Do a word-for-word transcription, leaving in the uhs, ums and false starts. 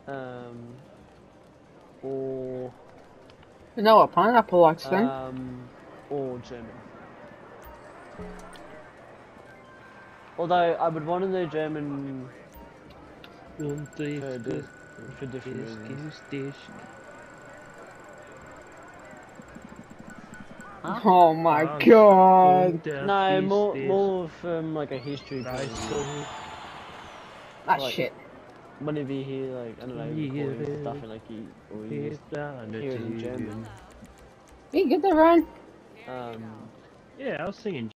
Um, or You know what pineapple likes then? um, or German. Although I would want to know German One, three, for, good. di for different reasons. Station. Huh? Oh my Ah, god! No, more more from like a history point of view. Ah Like, shit. whenever you hear like I don't know recordings and stuff, and like you or you just hear it in German. You get that, Ryan? Um, Yeah, I was singing